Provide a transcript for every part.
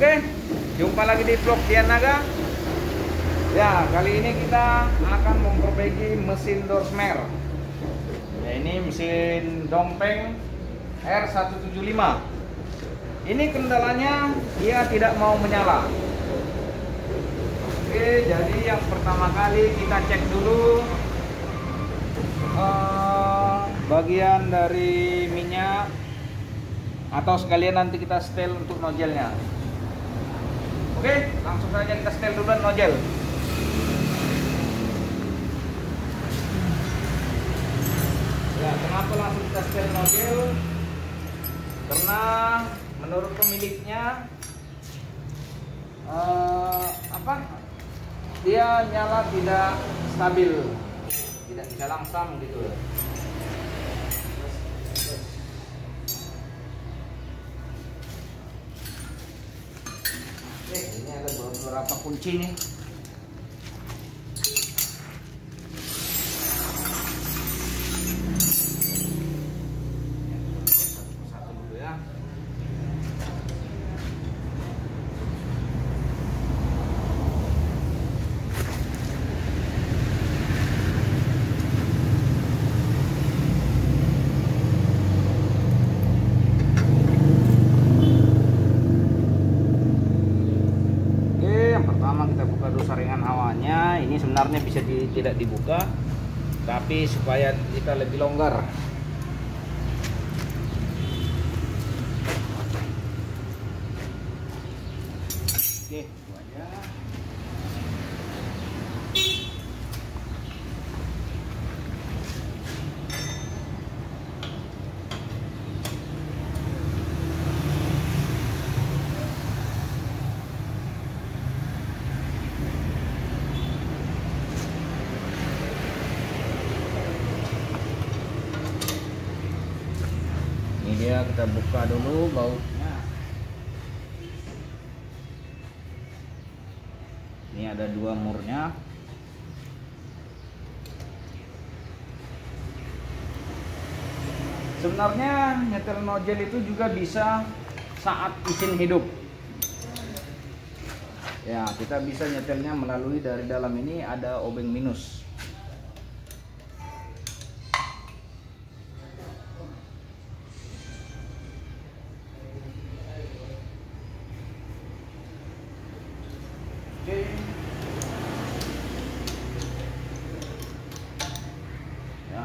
Oke, jumpa lagi di vlog Dian Naga. Ya, kali ini kita akan memperbaiki mesin door smear. Ya, ini mesin Dongfeng R175. Ini kendalanya dia tidak mau menyala. Oke, jadi yang pertama kali kita cek dulu bagian dari minyak, atau sekalian nanti kita setel untuk nojelnya. Oke, langsung saja kita setel dulu nozel. Ya, kenapa langsung kita setel nozel? Karena menurut pemiliknya dia nyala tidak stabil, tidak bisa langsam gitu. Ini ada beberapa kunci nih. Satu dulu ya. Kita buka dulu saringan hawanya. Ini sebenarnya bisa tidak dibuka, tapi supaya kita lebih longgar. Oke, itu aja. Dia kita buka dulu bautnya. Ini ada dua murnya. Sebenarnya nyetel nozzle itu juga bisa saat mesin hidup. Ya, kita bisa nyetelnya melalui dari dalam ini ada obeng minus. Ya.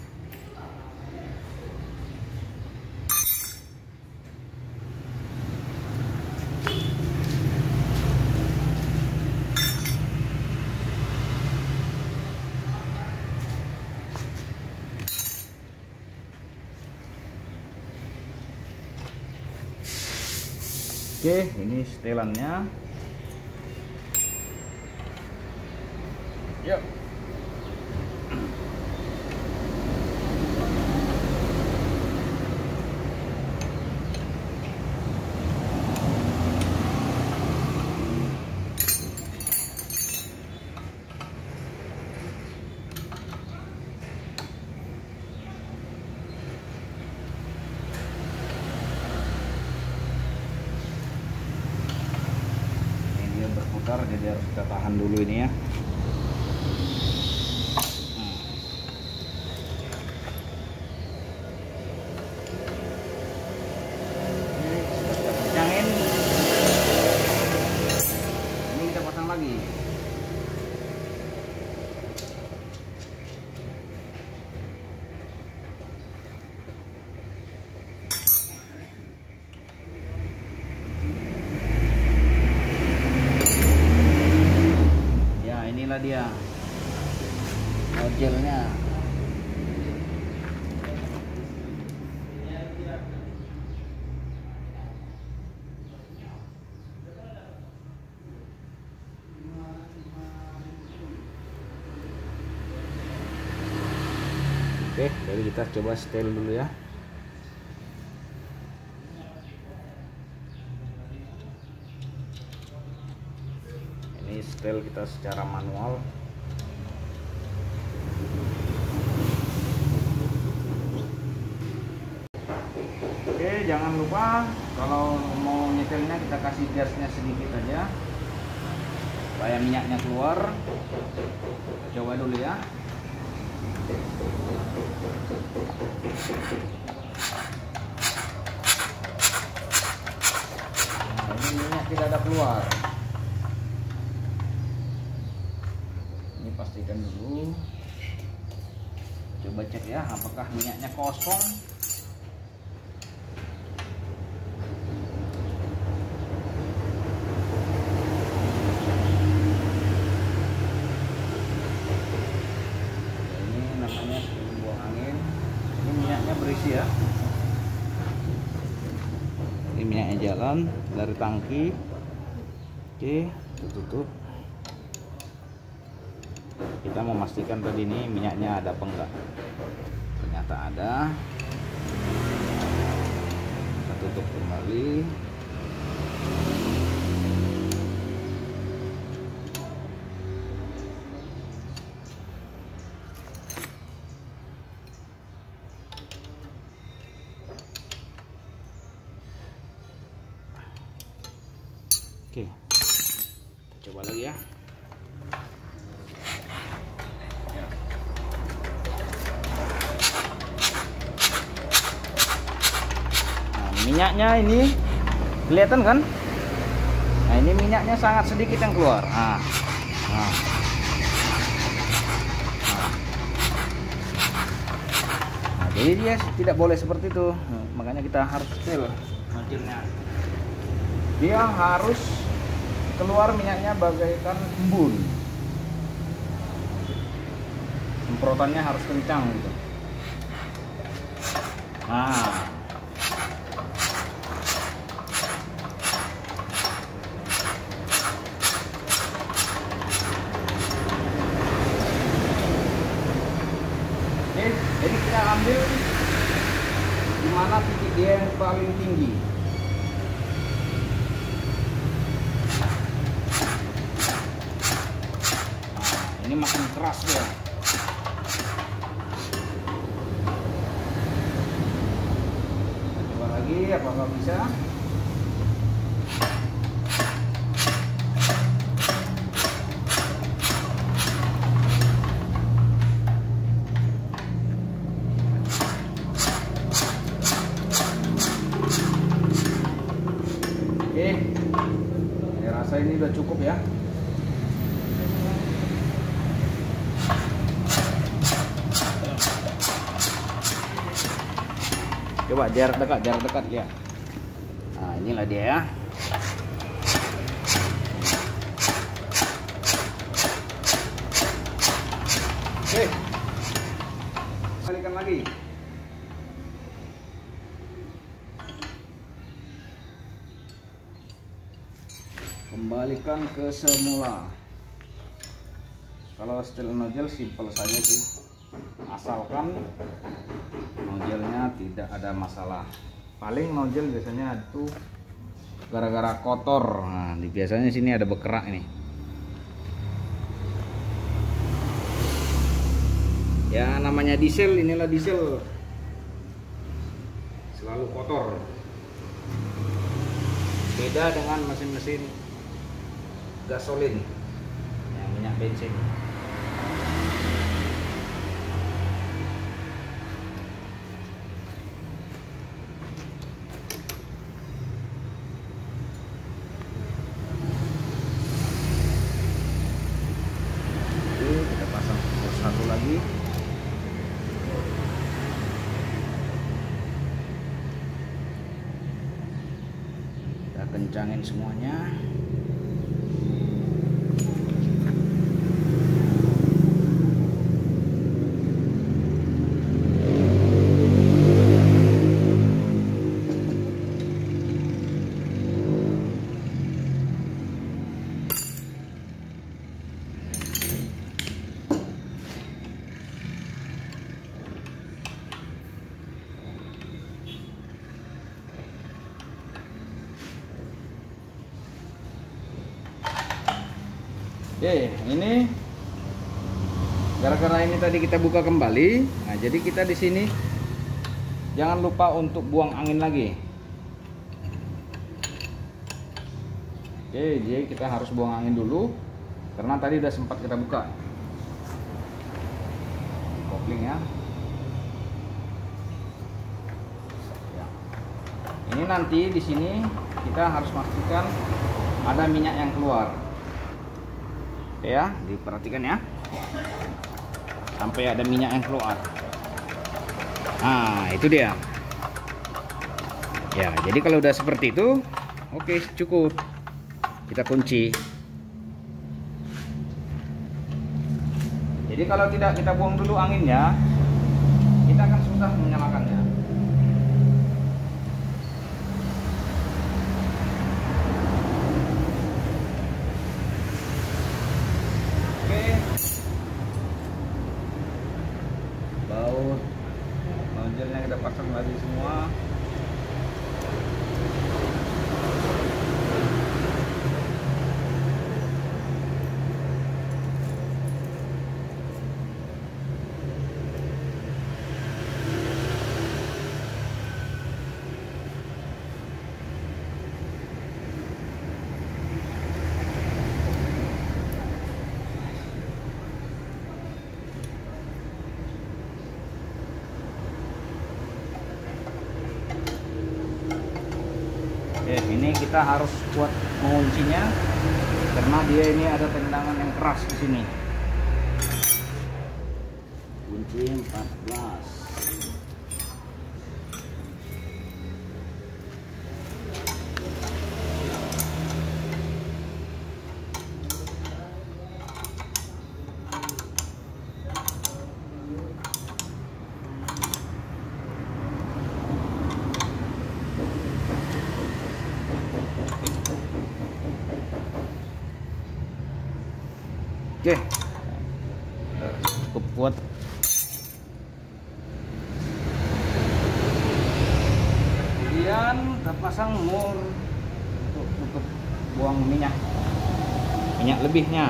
Oke, ini setelannya. Yuk. Ini dia berputar, jadi harus kita tahan dulu ini ya. Lagi. Ya, inilah dia nozzle-nya. Oke, jadi kita coba setel dulu ya. Ini setel kita secara manual. Oke, jangan lupa kalau mau nyetel dieselnya kita kasih gasnya sedikit aja supaya minyaknya keluar. Kita coba dulu ya. Nah, ini minyak tidak ada keluar. Ini pastikan dulu. Coba cek ya, apakah minyaknya kosong. Ini namanya sebelum buang angin. Ini minyaknya berisi ya. Ini minyaknya jalan dari tangki. Oke, tutup. Kita memastikan tadi ini minyaknya ada apa enggak. Ternyata ada. Kita tutup kembali. Oke, kita coba lagi ya. Minyaknya ini kelihatan kan? Nah, ini minyaknya sangat sedikit yang keluar. Nah, jadi dia tidak boleh seperti itu. Makanya kita harus setel nozzle-nya. Dia harus keluar minyaknya bagaikan embun. Semprotannya harus kencang gitu. Nah, jadi kita ambil di mana titik dia yang paling tinggi. Nah, ini makin keras dia. Kita coba lagi apakah bisa. Oke, saya rasa ini udah cukup ya. Coba jarak dekat ya. Nah, inilah dia ya. Oke, kembalikan lagi. Kembalikan ke semula. Kalau setel nozzle simple saja sih, asalkan nozzle-nya tidak ada masalah. Paling nozzle biasanya itu gara-gara kotor. Nah, biasanya sini ada bekerak ini. Ya namanya diesel, inilah diesel selalu kotor. Beda dengan mesin-mesin gasolin, yang minyak bensin. Oke, kita pasang satu lagi. Kita kencangin semuanya. Oke, ini gara-gara ini tadi kita buka kembali. Nah, jadi kita di sini jangan lupa untuk buang angin lagi. Oke, jadi kita harus buang angin dulu karena tadi udah sempat kita buka kopling ya. Ini nanti di sini kita harus pastikan ada minyak yang keluar. Oke ya, diperhatikan ya. Sampai ada minyak yang keluar. Nah, itu dia. Ya, jadi kalau udah seperti itu, oke, cukup. Kita kunci. Jadi kalau tidak kita buang dulu anginnya, kita akan susah menyalakannya. Oke. Baut nozzle-nya kita pasang lagi semua. Oke, ini kita harus kuat menguncinya karena dia ini ada tendangan yang keras di sini. Kunci 14. Oke, cukup kuat. Kemudian kita pasang mur untuk buang minyak lebihnya.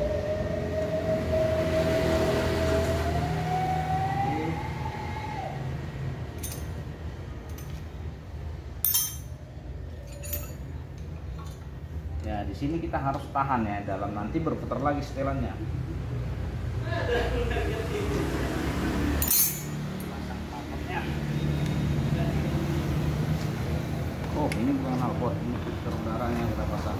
Ya, di sini kita harus tahan ya, dalam nanti berputar lagi setelannya. Pasang paketnya. Oh, ini bukan knalpot, ini filter udaranya yang kita pasang.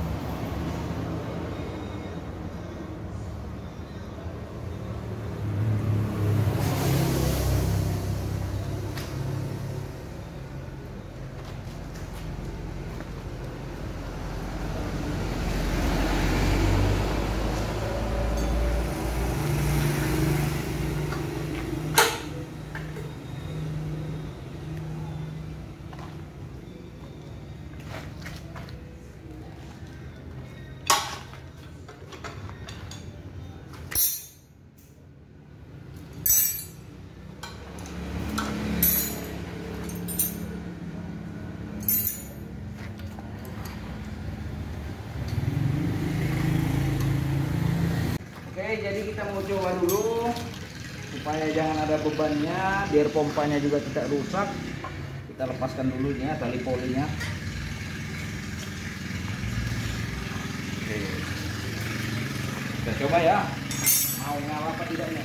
Oke, jadi kita mau coba dulu supaya jangan ada bebannya, biar pompanya juga tidak rusak. Kita lepaskan dulu ya tali polinya. Oke, kita coba ya, mau nyala apa tidaknya.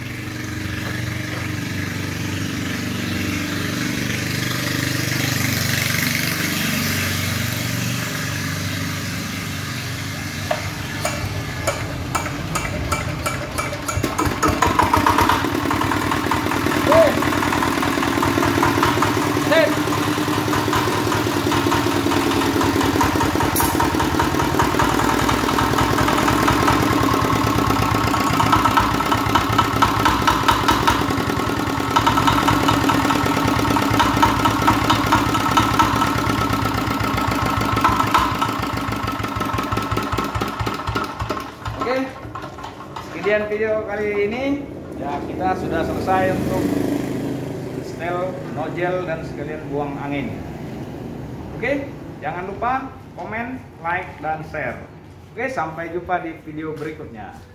Oke, sekian video kali ini ya, kita sudah selesai untuk setel nozzle dan sekalian buang angin. Oke, jangan lupa komen, like, dan share. Oke, sampai jumpa di video berikutnya.